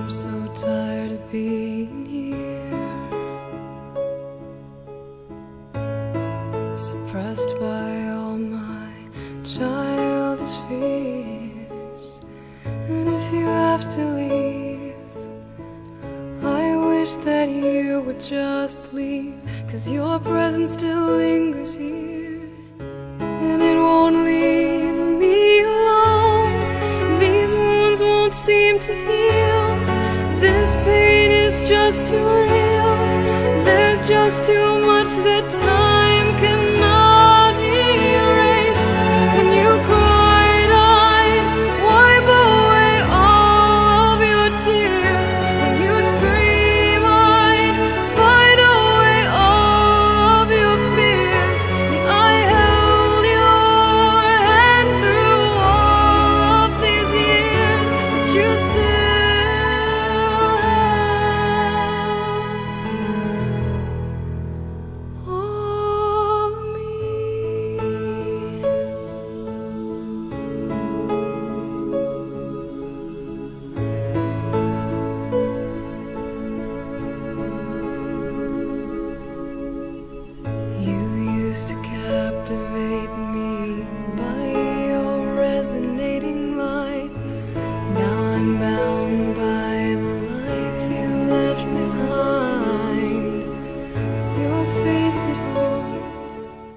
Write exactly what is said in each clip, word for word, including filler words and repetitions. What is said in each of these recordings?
I'm so tired of being here, suppressed by all my childish fears. And if you have to leave, I wish that you would just leave, 'cause your presence still lingers here, and it won't leave me alone. These wounds won't seem to heal. This pain is just too real. There's just too much that time cannot erase. When you cried, I'd wipe away all of your tears. When you scream, I'd fight away all of your fears. And I held your hand through all of these years, but you still to captivate me by your resonating light. Now I'm bound by the life you left behind. Your face it haunts.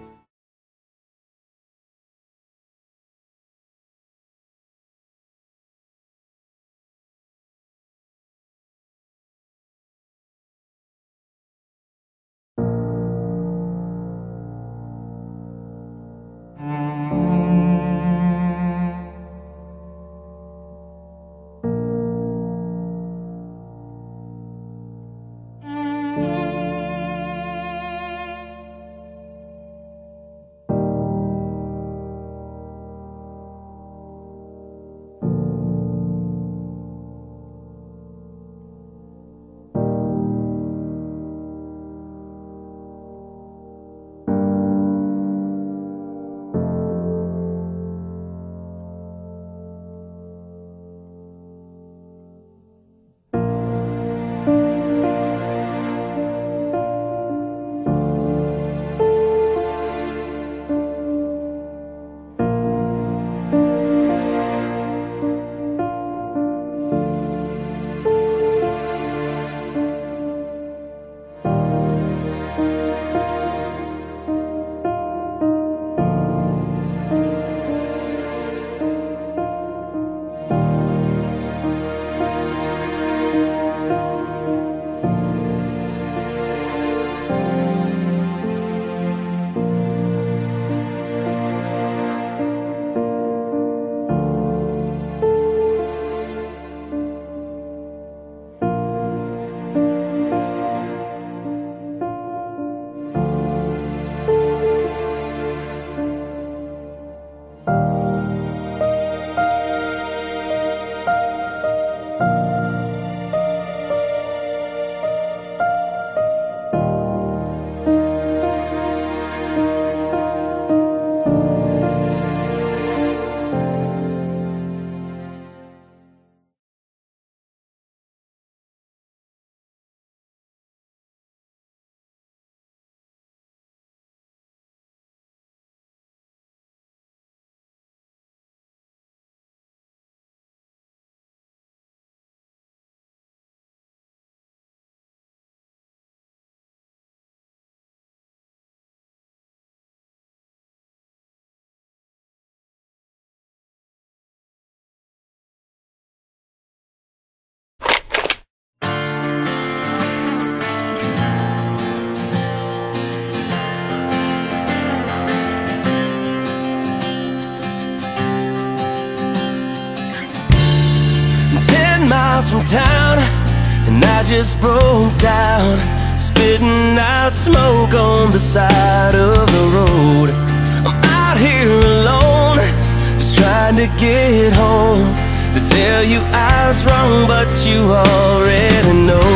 Miles from town, and I just broke down, spitting out smoke on the side of the road. I'm out here alone, just trying to get home, to tell you I was wrong, but you already know.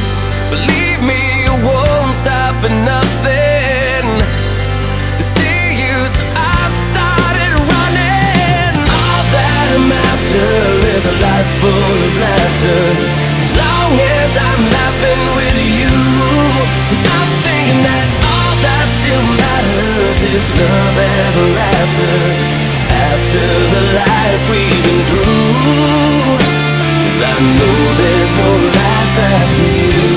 Believe me, it won't stop at nothing to see you, so I've started running. All that I'm after is a life full of laughter. It's is love ever after? After the life we've been through, 'cause I know there's no life after you.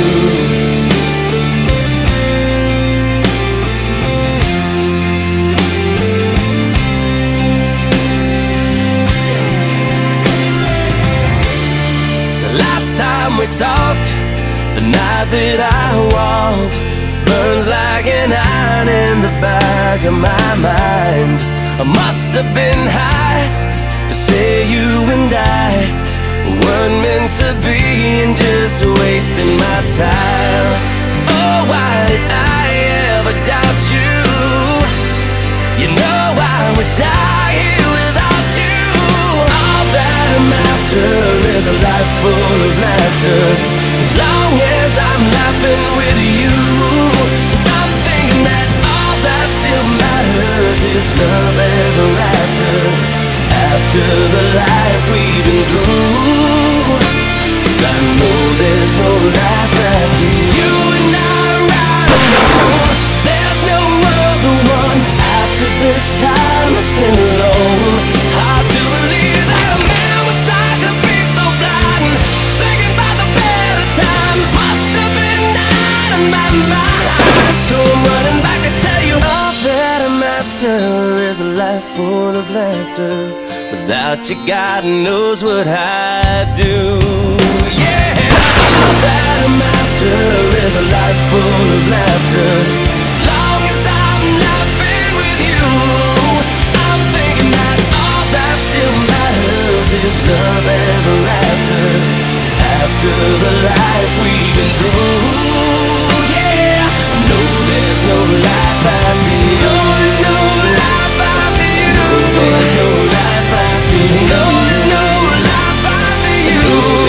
The last time we talked, the night that I walked, burns like an iron in the back of my mind. I must have been high to say you and I weren't meant to be, and just wasting my time. Oh, why did I ever doubt you? You know I would die here without you. All that I'm after is a life full of laughter, as long as I'm laughing with you. I'm thinking that all that still matters is love ever after. After the life we've been through, 'cause I know there's no life after you. And I ride alone, there's no other one after this time I spent alone. It's hard to believe that a man with sight could be so blind, thinking about the better times. Must have been out of my mind. So I'm running back to tell you all that I'm after is a life full of laughter. Without you, God knows what I'd do. Yeah, all that I'm after is a life full of laughter, as long as I'm laughing with you. I'm thinking that all that still matters is love ever after. After the life we've been through, yeah, I know there's no life after you. No, there's no life after you. No, there's no life after you. No, there's no life after you.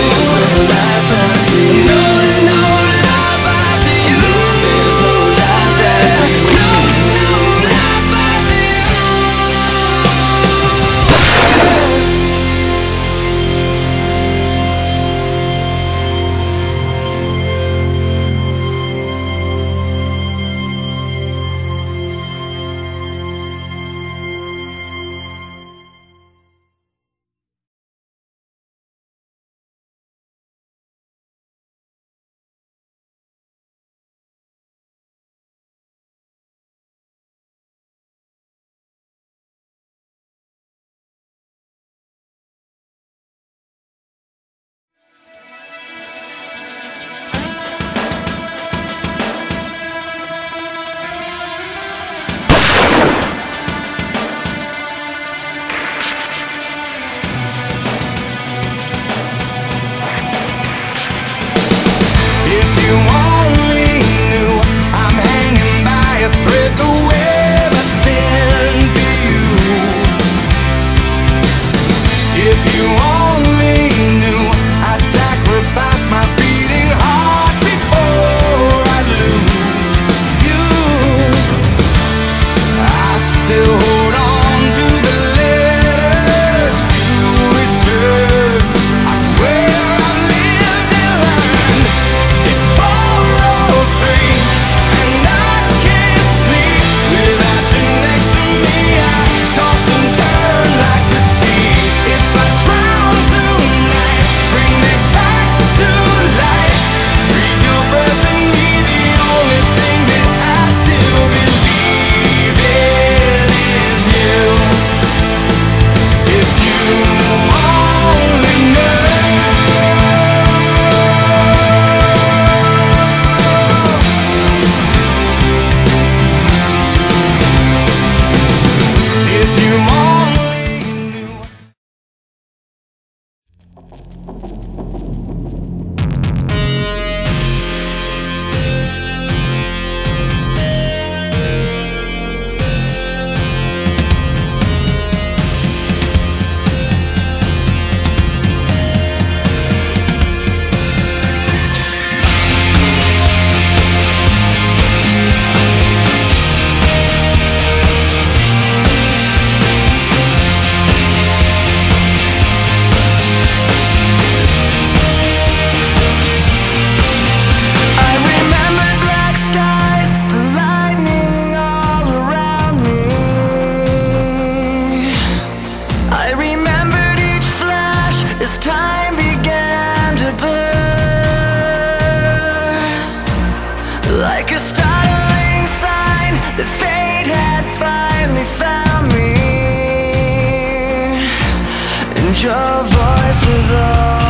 like a startling sign that fate had finally found me, and your voice was all